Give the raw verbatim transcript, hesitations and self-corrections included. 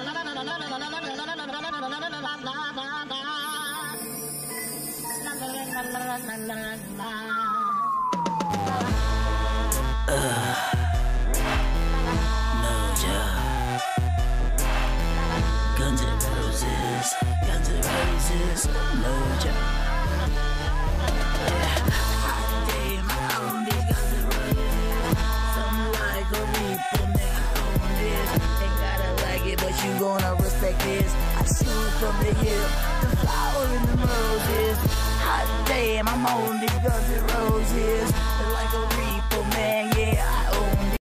Guns N' Roses, Guns N' Roses, no joke. Yeah. Hot damn, I own these Guns N' Roses. Something like a reaper, man, I own this. Ain't gotta like it, but you gonna respect this. I shoot from the hip, the flower and the roses. Hot damn, I'm on these Guns N' Roses. Like a reaper, man, yeah, I own this.